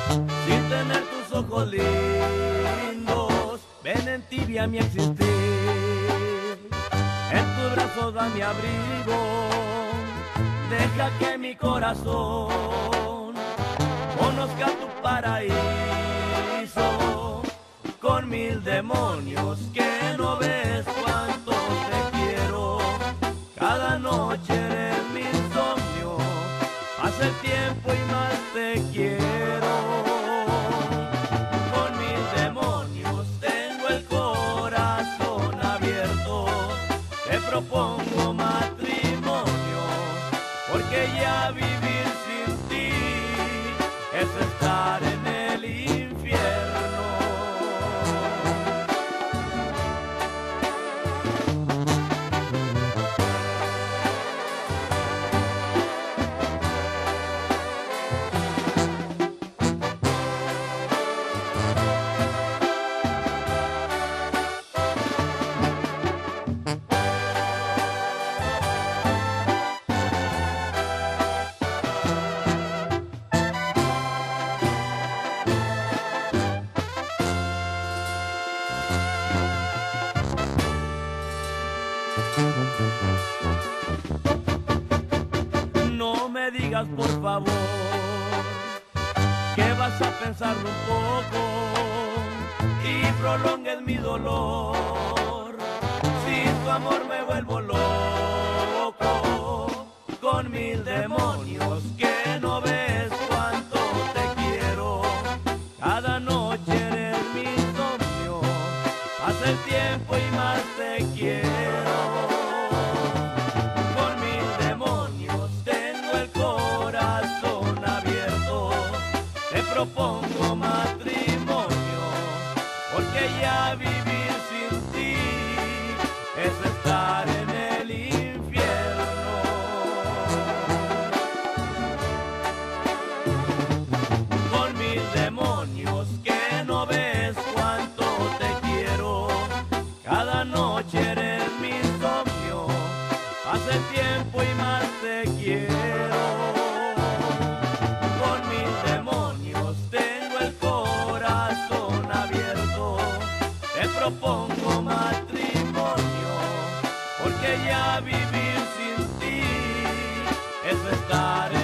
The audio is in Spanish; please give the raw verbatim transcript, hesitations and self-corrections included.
sin tener tus ojos lindos, ven en tibia mi existir. En tus brazos da mi abrigo, deja que mi corazón conozca tu paraíso. Con mil demonios que no ves cuánto te quiero. Cada noche eres mi insomnio, pasa el tiempo y más te quiero. Con mil demonios tengo el corazón abierto, te propongo matrimonio, porque ya vivir sin ti es estar en el infierno. No me digas por favor que vas a pensarlo un poco y prolongues mi dolor. Sin tu amor me vuelvo loco, con mil demonios que no ves cuánto te quiero. Cada noche eres mi insomnio, pasa el tiempo y más te quiero. Propongo matrimonio, porque ya vivir sin ti es estar en el infierno. Con mil demonios que no ves cuánto te quiero. Cada noche eres mi insomnio, pasa el tiempo y más te quiero. Con mil demonios tengo el corazón abierto, te propongo matrimonio, porque ya vivir sin ti es estar